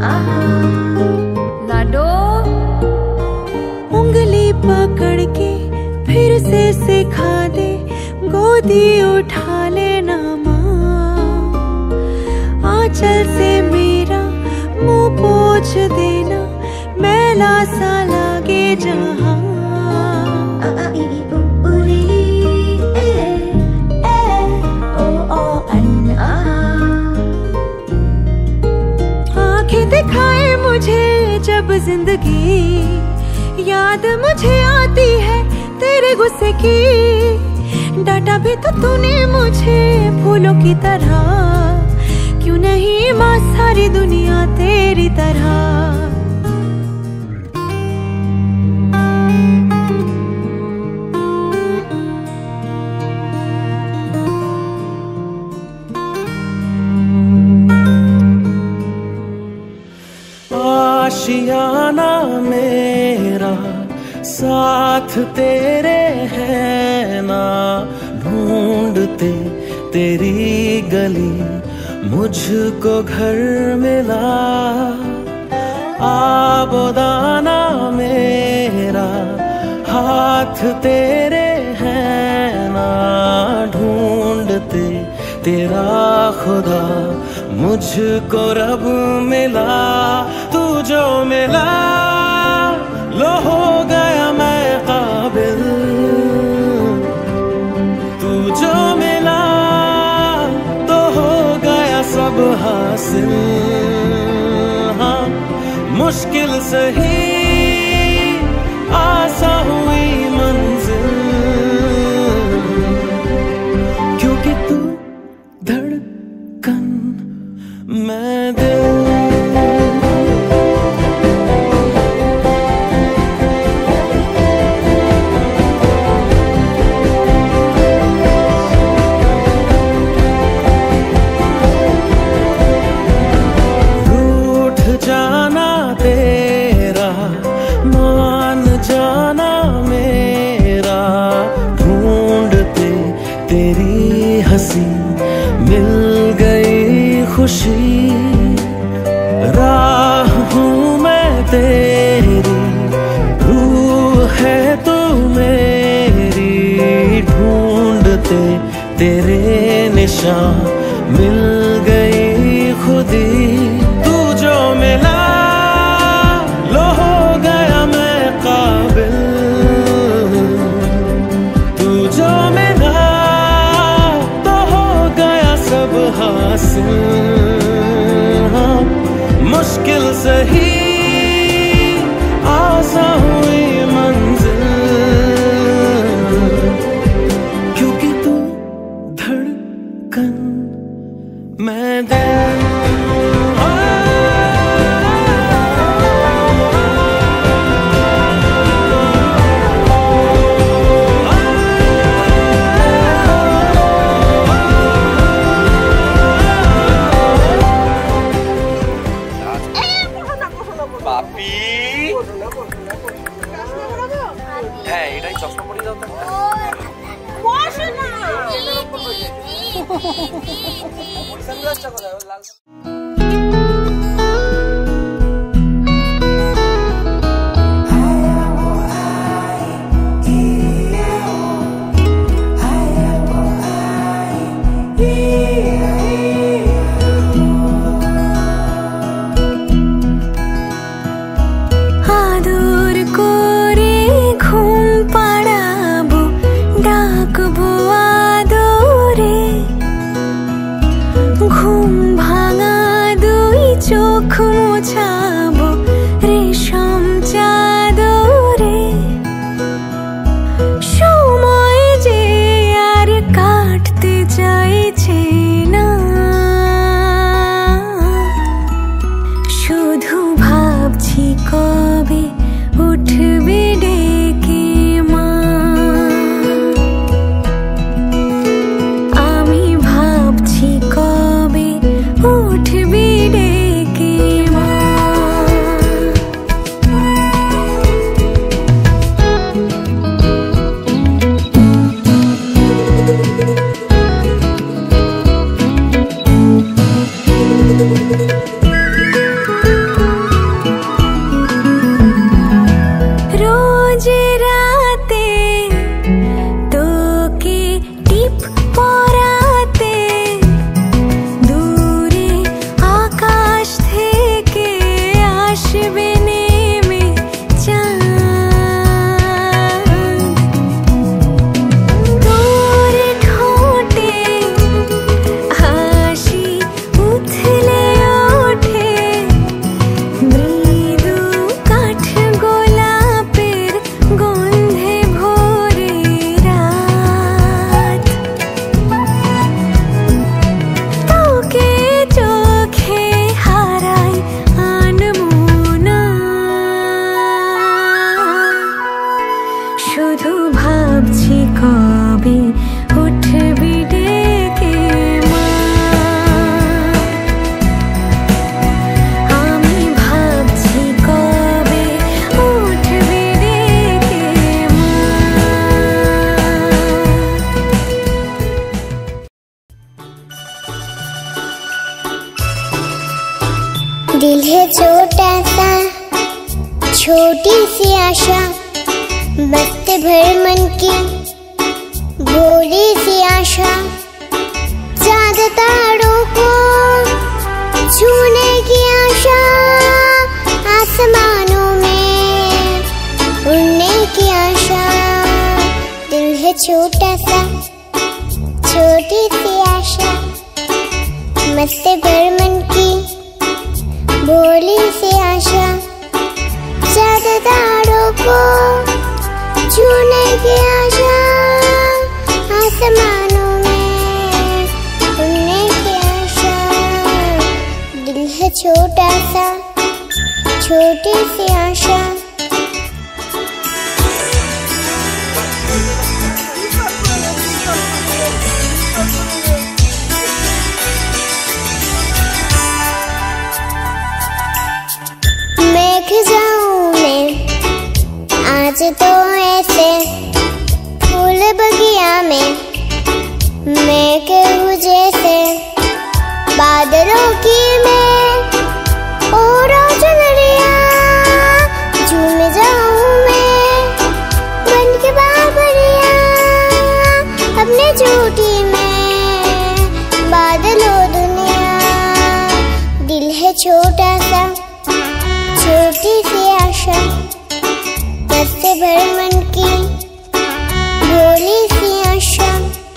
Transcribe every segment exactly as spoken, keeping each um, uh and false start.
लाडो उंगली पकड़ के फिर से सिखा दे, गोदी उठा लेना माँ, आंचल से मेरा मुंह पोंछ देना, मैला सा लागे जहाँ। आंखें दिखाए मुझे जब जिंदगी, याद मुझे आती है तेरे गुस्से की, डांटा भी तो तूने मुझे फूलों की तरह, क्यों नहीं माँ सारी दुनिया तेरी तरह। आशियाना मेरा साथ तेरे है ना, ढूंढते तेरी गली मुझको घर मिला। आबोदाना मेरा हाथ तेरे है ना, ढूंढते तेरा खुदा मुझको रब मिला। तू जो मिला लो हो गया मैं काबिल, तू जो मिला तो हो गया सब हासिल। हाँ मुश्किल सही आसा हुई मंजिल, क्योंकि तू धड़कन मैं दिल। तेरी हंसी मिल गई खुशी, राह हूँ मैं तेरी, रूह है तू मेरी, ढूंढते तेरे निशान मिल गई खुदी। तू जो मिला लो हो गया मैं काबिल, तू जो मिला हासिल। हाँ मुश्किल सही आसा हुई मंजिल, क्योंकि तू धड़कन मैं दिल। হ্যাঁ এটাই চশমা পরে দাও তো। বসো না। সানগ্লাসটা কোথায়? লাল মোছাবো রেশম চাদরে, সময় যে আর কাটতে চাইছে না, শুধু ভাবছি কবে উঠবে ডেকে মা। আমি ভাবছি কবে উঠবে ডেকে মা। दिल है छोटा सा, छोटी सी आशा, मस्त भर मन की भोली सी आशा, चांद तारों को छूने की आशा, आसमानों में उड़ने की आशा। दिल है छोटा सा, छोटी सी आशा, मस्त भर मन की भोली सी आशा, चांद तारों को छूने की आशा, आसमानों में उड़ने की आशा। दिल है छोटा सा, छोटी सी आशा। मैं जाऊं मैं आज तो ऐसे फूल बगिया में, मैं कहूँ जैसे बादलों की मैं और चुनरिया, झूम जाऊं मैं बन के बाबरिया, अपने झूठी में बादलों दुनिया। दिल है छोटा सा, छोटी सी आशा, मस्त भर मन की भोली सी आशा।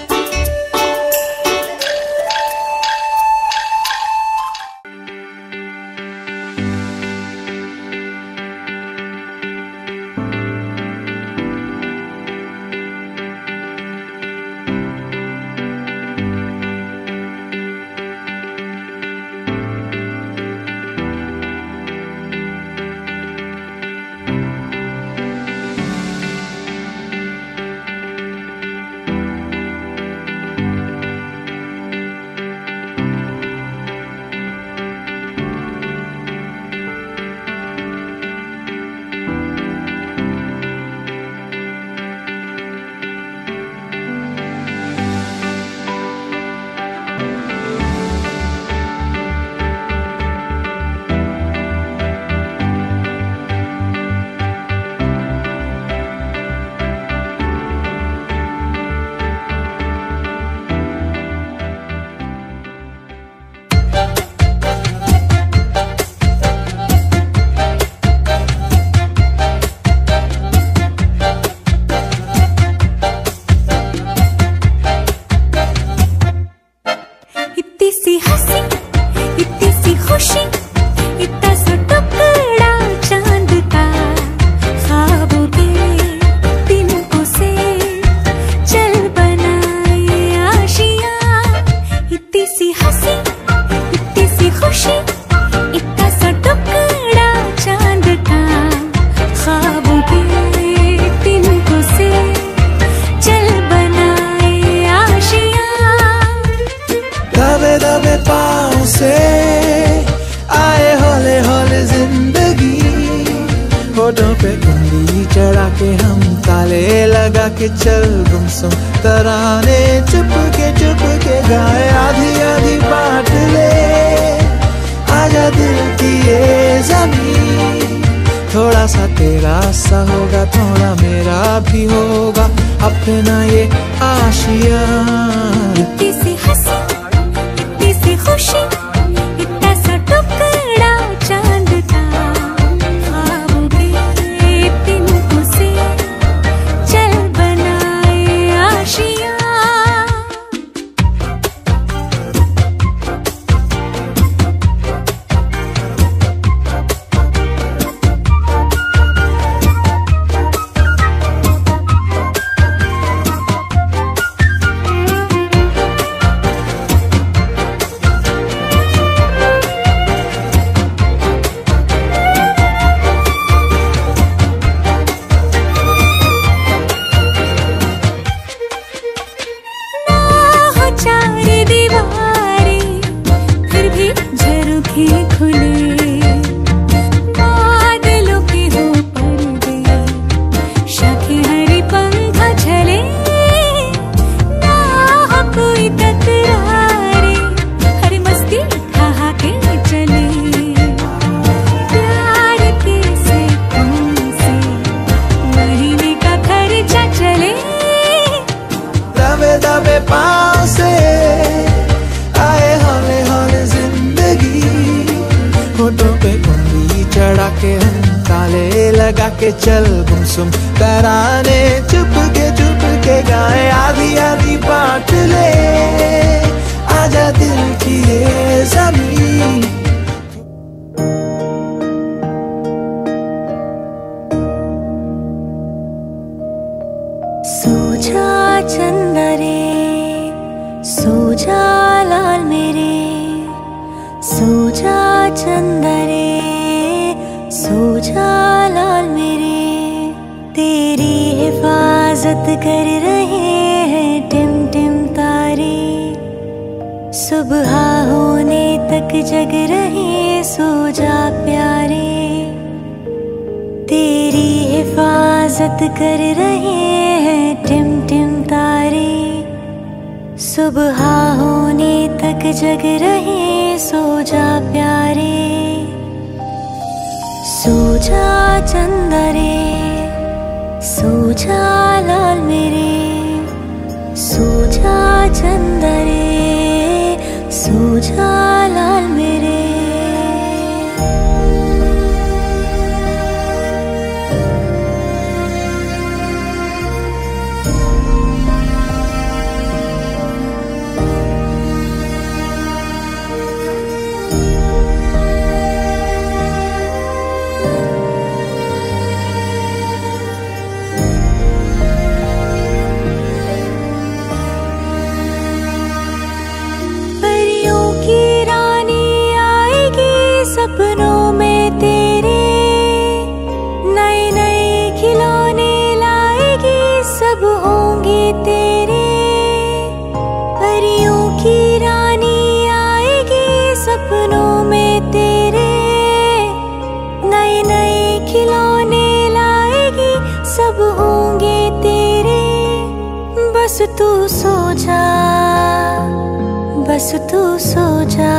के चल गुमसुम तराने, चुप के चुप के गाए, आधी आधी बांट ले, आजा दिल की ये ज़मीन। थोड़ा सा तेरा सा होगा, थोड़ा मेरा भी होगा, अपना ये आशिया। इतनी सी हंसी, इतनी सी खुशी, इतना सा टुकड़ा चांद का, ख्वाबों के तिनकों से चल बनाए आशिया। चढ़ा के हम ताले लगा के चल गुमसुम तराने चुप के चुप के गाए आधी आधी बांट ले आजा दिल की ये ज़मीन। सोजा चंदा रे सोजा लाल मेरे सोजा चंदा रे सोजा लाल मेरे तेरी हिफाजत कर रहे हैं टिम टिम तारे सुबह होने तक जग रहे सो जा प्यारे तेरी हिफाजत कर रहे हैं टिम टिम तारे सुबह होने तक जग रहे सो जा प्यारे सो जा चंदा रे सो जा लाल मेरे सो जा चंदा रे सो जा लाल मेरे। सपनों में तेरे नए नए खिलौने लाएगी सब होंगे तेरे परियों की रानी आएगी सपनों में तेरे नए नए खिलौने लाएगी सब होंगे तेरे बस तू सो जा बस तू सो जा।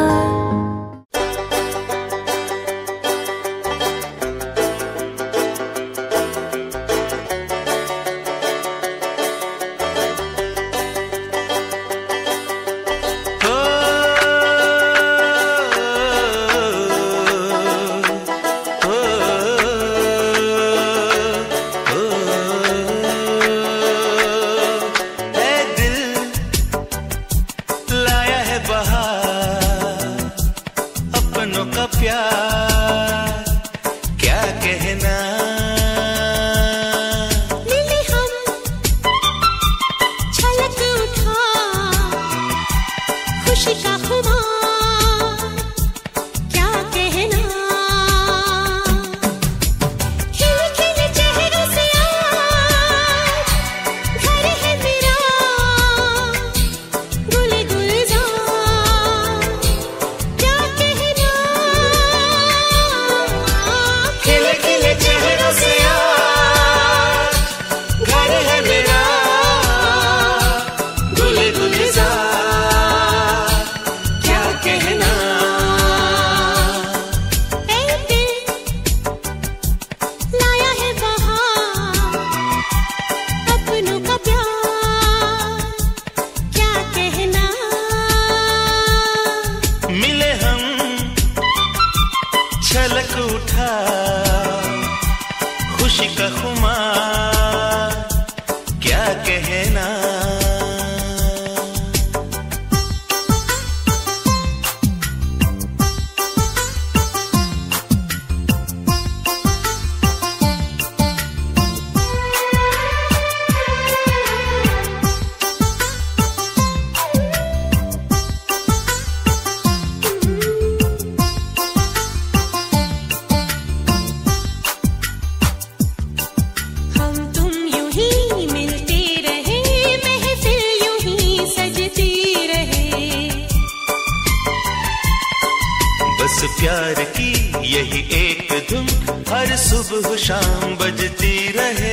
प्यार की यही एक धुन हर सुबह शाम बजती रहे।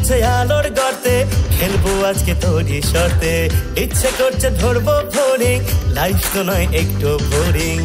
করছে আলোর গর্তে খেলবো আজকে তোরই শর্তে ইচ্ছে করছে ধরবো বোরিং লাইফ তো নয় একটু বোরিং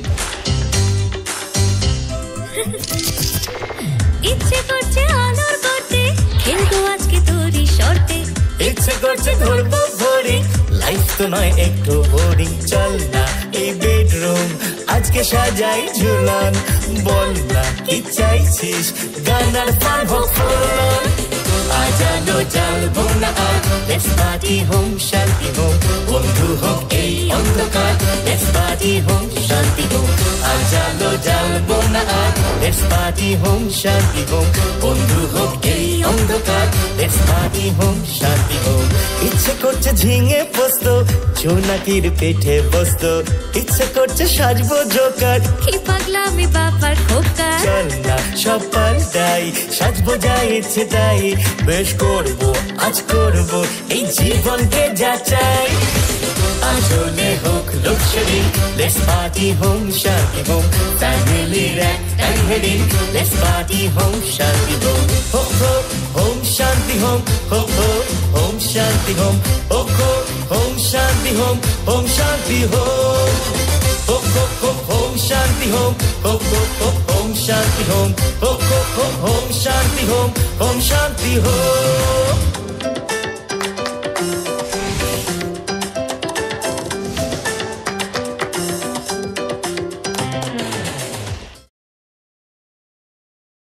ইচ্ছে করছে আলোর গর্তে খেলবো আজকে তোরই শর্তে ইচ্ছে করছে ধরবো বোরিং লাইফ তো নয় একটু বোরিং চল না এই বেডরুম আজকে সাজাই ঝুলন বল না কি চাইছিস গানার ফান হোক ফুলন আজানো জ্বালবো না আর let's party home Shanti home বন্ধু হোক এই অন্ধকার let's party home Shanti home আজানো জ্বালবো না আর let's party home Shanti home বন্ধু হোক এই অন্ধকার let's party home Shanti home ইচ্ছে করছে ঝিঙে পোস্ত জোনাকির পেটে বসত ইচ্ছে করছে সাজবো জোকার কি পাগলামি বাবার খোকা চল না সব পাল্টাই সাজবো যাই ইচ্ছে তাই বেশ করবো আজ করবো এই জীবনকে যাচাই আসলে হোক luxury let's party home Shanti home ফ্যামিলির একটাই heading let's party home Shanti home ho ho home Shanti home ho ho home Shanti home ho ho home Shanti home home Shanti home ho ho ho home shanti home ho ho ho home shanti home ho ho ho home shanti home home shanti home